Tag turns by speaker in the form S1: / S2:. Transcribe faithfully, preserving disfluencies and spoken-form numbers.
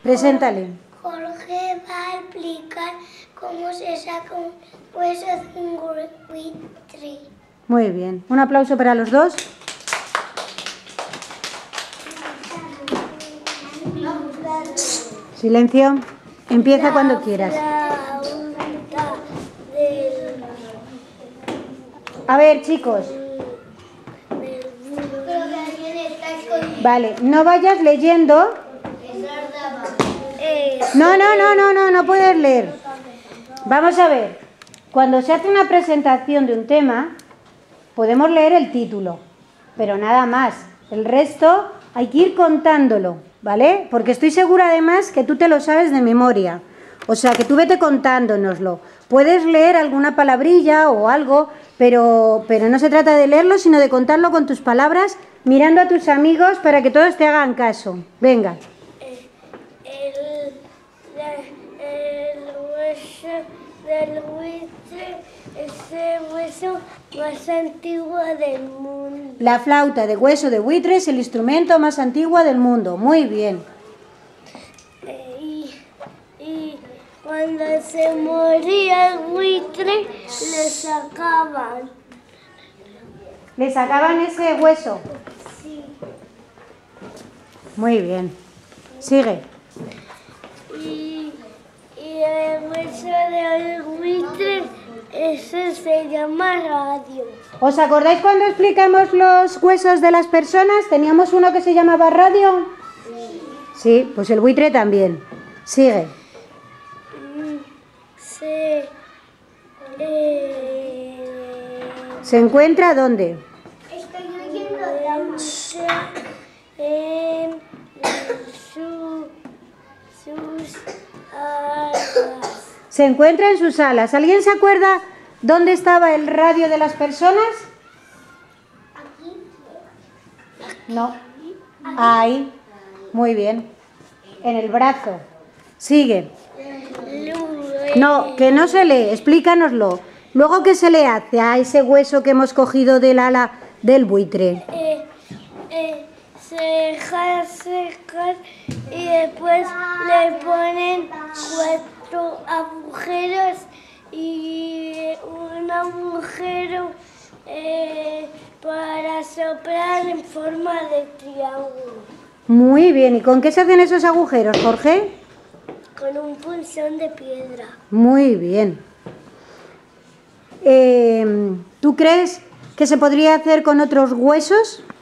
S1: Preséntale.
S2: Jorge va a explicar cómo se saca un hueso de un buitre.
S1: Muy bien. Un aplauso para los dos. Silencio. Empieza cuando quieras. A ver, chicos. Vale, no vayas leyendo. No, no, no, no, no, no puedes leer. Vamos a ver. Cuando se hace una presentación de un tema, podemos leer el título, pero nada más. El resto hay que ir contándolo, ¿vale? Porque estoy segura además que tú te lo sabes de memoria. O sea, que tú vete contándonoslo. Puedes leer alguna palabrilla o algo, pero, pero no se trata de leerlo, sino de contarlo con tus palabras, mirando a tus amigos para que todos te hagan caso. Venga.
S2: El, el hueso del buitre es el hueso más antiguo del mundo.
S1: La flauta de hueso de buitre es el instrumento más antiguo del mundo. Muy bien.
S2: Eh, y, y cuando se moría el buitre, le sacaban.
S1: ¿Le sacaban ese hueso?
S2: Sí.
S1: Muy bien. Sigue.
S2: Y, y el hueso del buitre, ese se llama radio.
S1: ¿Os acordáis cuando explicamos los huesos de las personas? ¿Teníamos uno que se llamaba radio?
S2: Sí.
S1: Sí, pues el buitre también. Sigue.
S2: Se, eh,
S1: ¿Se encuentra dónde?
S2: Estoy oyendo en su, sus alas.
S1: Se encuentra en sus alas. ¿Alguien se acuerda dónde estaba el radio de las personas?
S2: Aquí.
S1: No. Ahí. Muy bien. En el brazo. Sigue. No, que no se lee. Explícanoslo. Luego, ¿qué se le hace a ese hueso que hemos cogido del ala del buitre?
S2: Eh, eh, se deja secar y después le ponen cuatro agujeros y un agujero eh, para soplar en forma de triángulo.
S1: Muy bien. ¿Y con qué se hacen esos agujeros, Jorge?
S2: Con un punzón de piedra.
S1: Muy bien. Eh, ¿Tú crees que se podría hacer con otros huesos?